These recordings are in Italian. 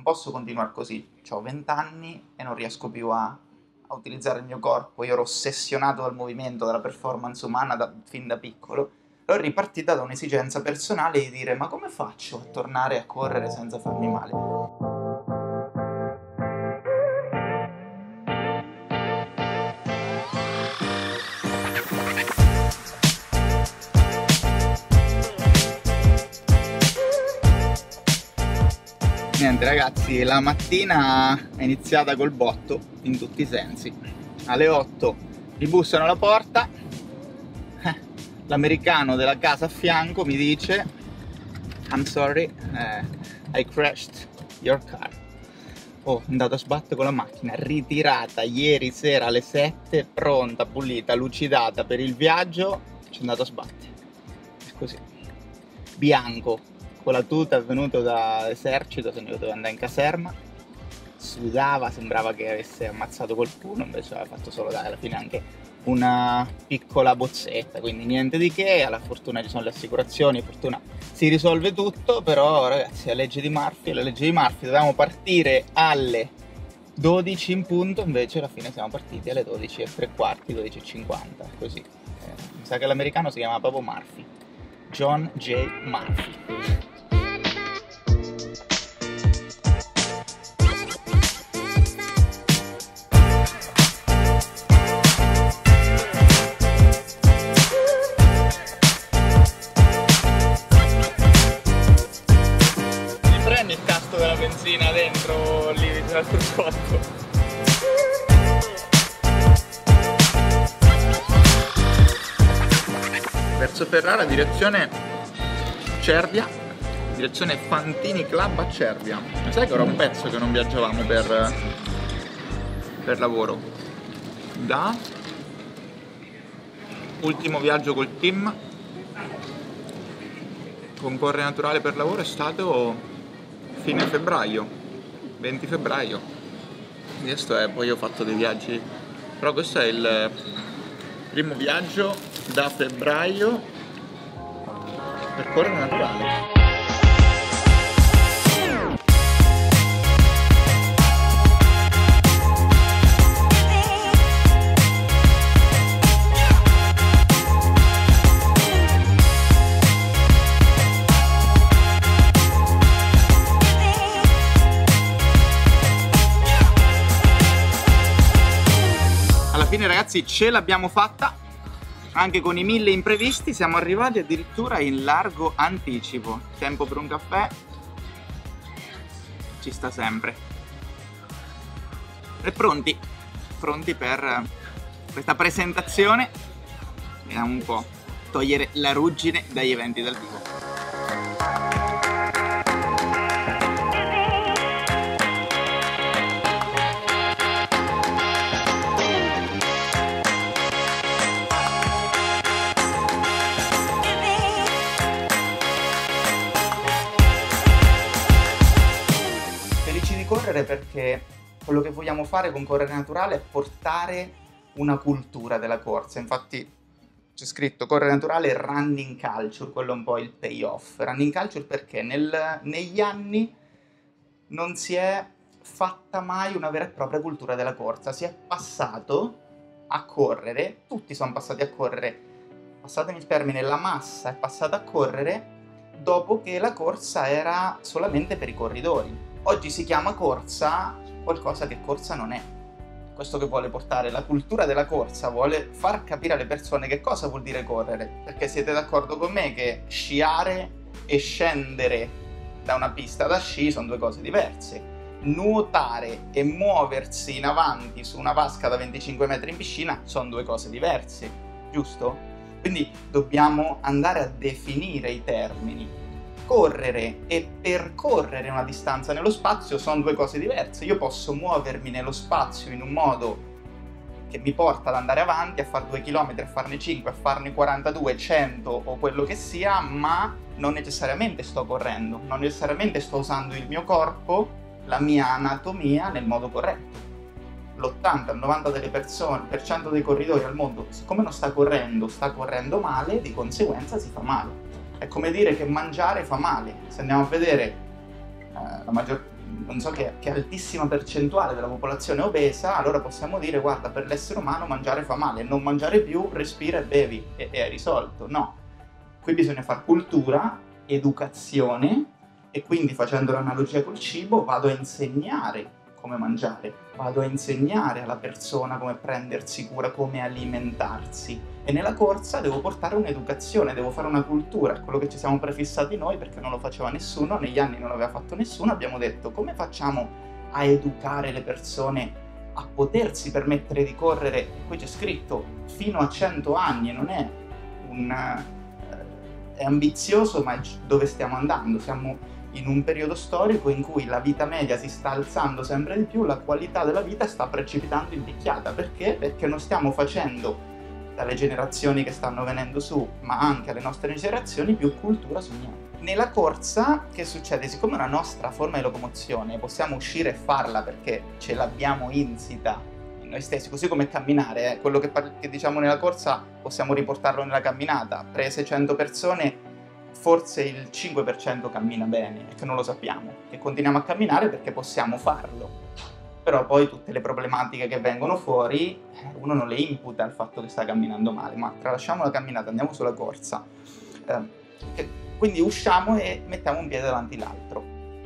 non posso continuare così, ho 20 anni e non riesco più a utilizzare il mio corpo, io ero ossessionato dal movimento, dalla performance umana fin da piccolo, ero ripartita da un'esigenza personale di dire ma come faccio a tornare a correre senza farmi male? Niente ragazzi, la mattina è iniziata col botto in tutti i sensi. Alle 8 mi bussano alla porta, l'americano della casa a fianco mi dice I'm sorry, I crashed your car. Oh, andato a sbattere con la macchina, ritirata ieri sera alle 7, pronta, pulita, lucidata per il viaggio, ci è andato a sbattere. È così. Bianco. Con la tuta venuto dall'esercito, se ne dovevo andare in caserma, sudava, sembrava che avesse ammazzato qualcuno, invece aveva fatto solo alla fine anche una piccola bozzetta, quindi niente di che, alla fortuna ci sono le assicurazioni, fortuna si risolve tutto, però ragazzi la legge di Murphy, dovevamo partire alle 12 in punto, invece alla fine siamo partiti alle 12:15, 12:50, così. Mi sa che l'americano si chiama proprio Murphy, John J. Murphy. Prendi il tasto della benzina dentro lì sul cruscotto. Verso Ferrara, direzione Cervia, direzione Fantini Club a Cervia. Ma sai che ora un pezzo che non viaggiavamo per lavoro? Da ultimo viaggio col team con Corre Naturale per lavoro è stato fine febbraio, 20 febbraio. Questo è, poi ho fatto dei viaggi, però questo è il primo viaggio da febbraio per Corre Naturale. Alla fine ragazzi ce l'abbiamo fatta, anche con i 1000 imprevisti siamo arrivati addirittura in largo anticipo. Tempo per un caffè ci sta sempre. E pronti per questa presentazione. Vediamo un po' togliere la ruggine dagli eventi dal vivo. Correre perché quello che vogliamo fare con Correre Naturale è portare una cultura della corsa. Infatti c'è scritto Correre Naturale e Running Culture, quello è un po' il payoff. Running Culture perché negli anni non si è fatta mai una vera e propria cultura della corsa, si è passato a correre, tutti sono passati a correre, passatemi il termine, la massa è passata a correre dopo che la corsa era solamente per i corridori. Oggi si chiama corsa qualcosa che corsa non è. Questo che vuole portare la cultura della corsa, vuole far capire alle persone che cosa vuol dire correre, perché siete d'accordo con me che sciare e scendere da una pista da sci sono due cose diverse. Nuotare e muoversi in avanti su una vasca da 25 metri in piscina sono due cose diverse, giusto? Quindi dobbiamo andare a definire i termini. Correre e percorrere una distanza nello spazio sono due cose diverse. Io posso muovermi nello spazio in un modo che mi porta ad andare avanti, a fare 2 km, a farne 5, a farne 42, 100 o quello che sia, ma non necessariamente sto correndo, non necessariamente sto usando il mio corpo, la mia anatomia nel modo corretto. L'80-90% delle persone, per cento dei corridori al mondo, siccome non sta correndo male, di conseguenza si fa male. È come dire che mangiare fa male. Se andiamo a vedere non so che altissima percentuale della popolazione è obesa, allora possiamo dire guarda, per l'essere umano mangiare fa male, non mangiare più, respira e bevi e hai risolto. No, qui bisogna fare cultura, educazione, e quindi, facendo l'analogia col cibo, vado a insegnare come mangiare, vado a insegnare alla persona come prendersi cura, come alimentarsi, e nella corsa devo portare un'educazione, devo fare una cultura, quello che ci siamo prefissati noi, perché non lo faceva nessuno, negli anni non l'aveva fatto nessuno. Abbiamo detto come facciamo a educare le persone a potersi permettere di correre, qui c'è scritto fino a 100 anni, non è è ambizioso, ma è dove stiamo andando. Siamo in un periodo storico in cui la vita media si sta alzando sempre di più, la qualità della vita sta precipitando in picchiata. Perché? Perché non stiamo facendo, dalle generazioni che stanno venendo su, ma anche alle nostre generazioni, più cultura su niente. Nella corsa, che succede? Siccome è una nostra forma di locomozione, possiamo uscire e farla perché ce l'abbiamo insita in noi stessi, così come camminare, quello che diciamo nella corsa possiamo riportarlo nella camminata. Prese 100 persone, forse il 5% cammina bene, e che non lo sappiamo, che continuiamo a camminare perché possiamo farlo. Però poi tutte le problematiche che vengono fuori, uno non le imputa al fatto che sta camminando male, ma tralasciamo la camminata, andiamo sulla corsa. Quindi usciamo e mettiamo un piede davanti l'altro.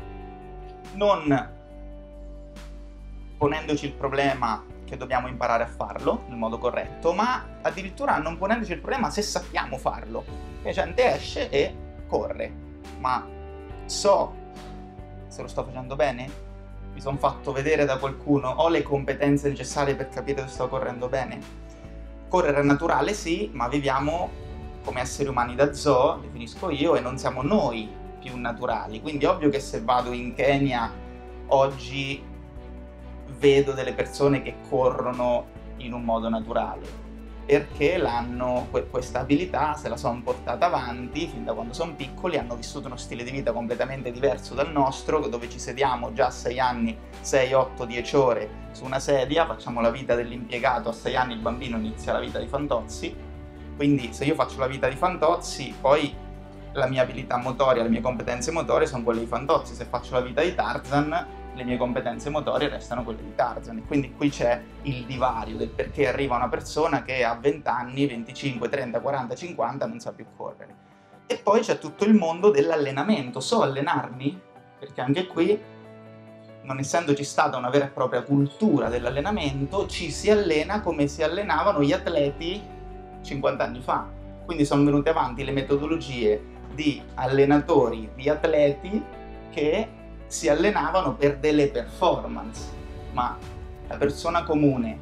Non ponendoci il problema che dobbiamo imparare a farlo nel modo corretto, ma addirittura non ponendoci il problema se sappiamo farlo. La gente esce e corre, ma so se lo sto facendo bene? Mi sono fatto vedere da qualcuno? Ho le competenze necessarie per capire se sto correndo bene? Correre è naturale, sì, ma viviamo come esseri umani da zoo, definisco io, e non siamo noi più naturali. Quindi è ovvio che se vado in Kenya oggi vedo delle persone che corrono in un modo naturale, perché questa abilità se la sono portata avanti fin da quando sono piccoli, hanno vissuto uno stile di vita completamente diverso dal nostro, dove ci sediamo già a 6 anni, 6, 8, 10 ore su una sedia, facciamo la vita dell'impiegato, a 6 anni il bambino inizia la vita di Fantozzi. Quindi se io faccio la vita di Fantozzi, poi la mia abilità motoria, le mie competenze motorie sono quelle di Fantozzi. Se faccio la vita di Tarzan, le mie competenze motorie restano quelle di Tarzan. E quindi qui c'è il divario del perché arriva una persona che a 20 anni, 25, 30, 40, 50 non sa più correre. E poi c'è tutto il mondo dell'allenamento. So allenarmi? Perché anche qui, non essendoci stata una vera e propria cultura dell'allenamento, ci si allena come si allenavano gli atleti 50 anni fa. Quindi sono venute avanti le metodologie di allenatori, di atleti che si allenavano per delle performance, ma la persona comune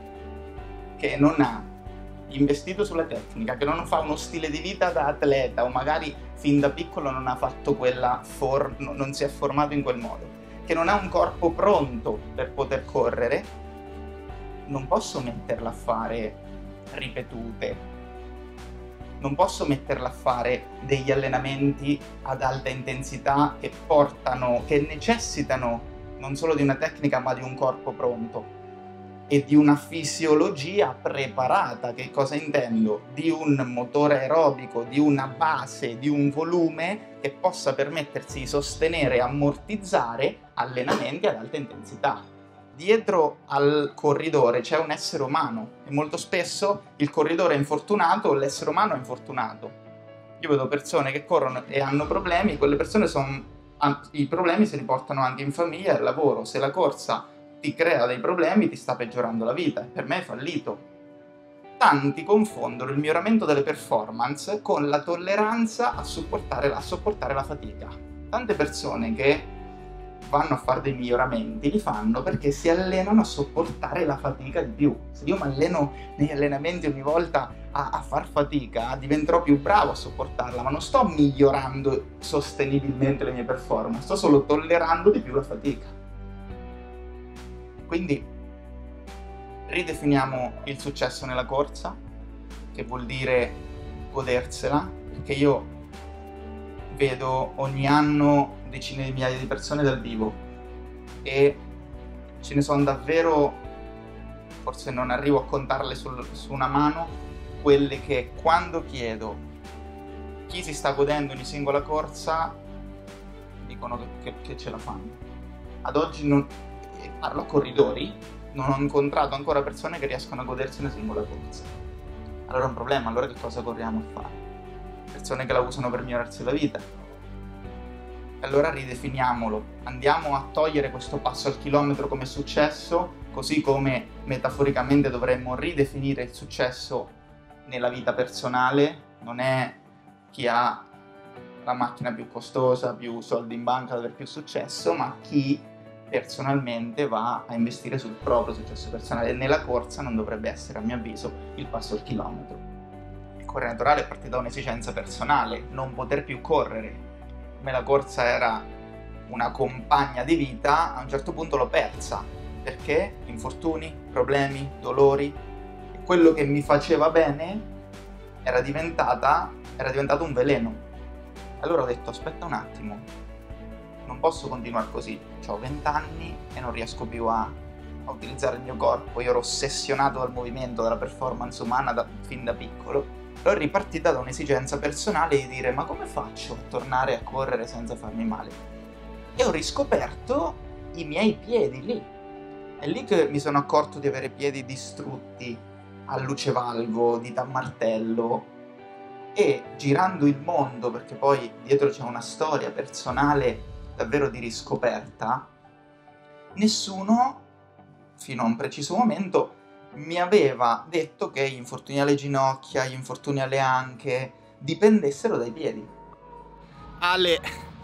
che non ha investito sulla tecnica, che non fa uno stile di vita da atleta, o magari fin da piccolo non ha fatto non si è formato in quel modo, che non ha un corpo pronto per poter correre, non posso metterla a fare ripetute, non posso metterla a fare degli allenamenti ad alta intensità che necessitano non solo di una tecnica ma di un corpo pronto e di una fisiologia preparata. Che cosa intendo? Di un motore aerobico, di una base, di un volume che possa permettersi di sostenere e ammortizzare allenamenti ad alta intensità. Dietro al corridore c'è un essere umano e molto spesso il corridore è infortunato, l'essere umano è infortunato. Io vedo persone che corrono e hanno problemi, quelle persone i problemi se li portano anche in famiglia e al lavoro. Se la corsa ti crea dei problemi, ti sta peggiorando la vita, e per me è fallito. Tanti confondono il miglioramento delle performance con la tolleranza a sopportare la fatica. Tante persone che vanno a fare dei miglioramenti li fanno perché si allenano a sopportare la fatica di più. Se io mi alleno negli allenamenti ogni volta a far fatica, diventerò più bravo a sopportarla, ma non sto migliorando sostenibilmente le mie performance, sto solo tollerando di più la fatica. Quindi ridefiniamo il successo nella corsa, che vuol dire godersela, perché io vedo ogni anno decine di migliaia di persone dal vivo e ce ne sono davvero, forse non arrivo a contarle su una mano, quelle che quando chiedo chi si sta godendo ogni singola corsa dicono che ce la fanno. ad oggi non, e parlo a corridori, non ho incontrato ancora persone che riescono a godersi una singola corsa. Allora è un problema, allora che cosa corriamo a fare? Persone che la usano per migliorarsi la vita. Allora ridefiniamolo, andiamo a togliere questo passo al chilometro come successo, così come metaforicamente dovremmo ridefinire il successo nella vita personale. Non è chi ha la macchina più costosa, più soldi in banca ad avere più successo, ma chi personalmente va a investire sul proprio successo personale. E nella corsa non dovrebbe essere, a mio avviso, il passo al chilometro. Il correre naturale è partito da un'esigenza personale, non poter più correre. Come la corsa era una compagna di vita, a un certo punto l'ho persa, perché infortuni, problemi, dolori, e quello che mi faceva bene era diventato un veleno. Allora ho detto, aspetta un attimo, non posso continuare così, ho 20 anni e non riesco più a utilizzare il mio corpo, io ero ossessionato dal movimento, dalla performance umana fin da piccolo. Allora è ripartita da un'esigenza personale di dire, ma come faccio a tornare a correre senza farmi male? E ho riscoperto i miei piedi lì. È lì che mi sono accorto di avere piedi distrutti, a lucevalgo, dita a martello, e girando il mondo, perché poi dietro c'è una storia personale davvero di riscoperta, nessuno, fino a un preciso momento, mi aveva detto che gli infortuni alle ginocchia, gli infortuni alle anche dipendessero dai piedi. Ale,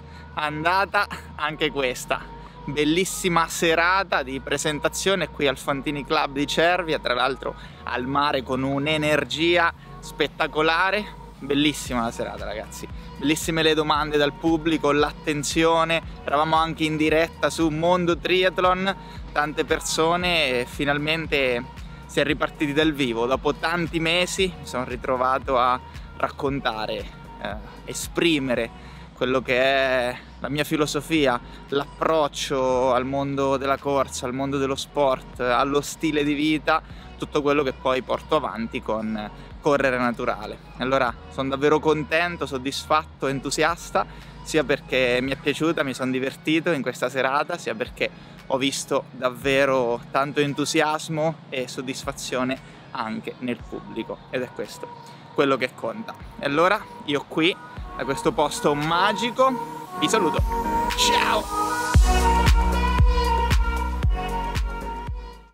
andata anche questa bellissima serata di presentazione qui al Fantini Club di Cervia, tra l'altro al mare con un'energia spettacolare. Bellissima la serata, ragazzi, bellissime le domande dal pubblico, l'attenzione, eravamo anche in diretta su Mondo Triathlon, tante persone, e finalmente si è ripartiti dal vivo. Dopo tanti mesi mi sono ritrovato a raccontare, esprimere quello che è la mia filosofia, l'approccio al mondo della corsa, al mondo dello sport, allo stile di vita, tutto quello che poi porto avanti con correre naturale. Allora sono davvero contento, soddisfatto, entusiasta, sia perché mi è piaciuta, mi sono divertito in questa serata, sia perché ho visto davvero tanto entusiasmo e soddisfazione anche nel pubblico, ed è questo quello che conta. E allora io qui, da questo posto magico, vi saluto. Ciao!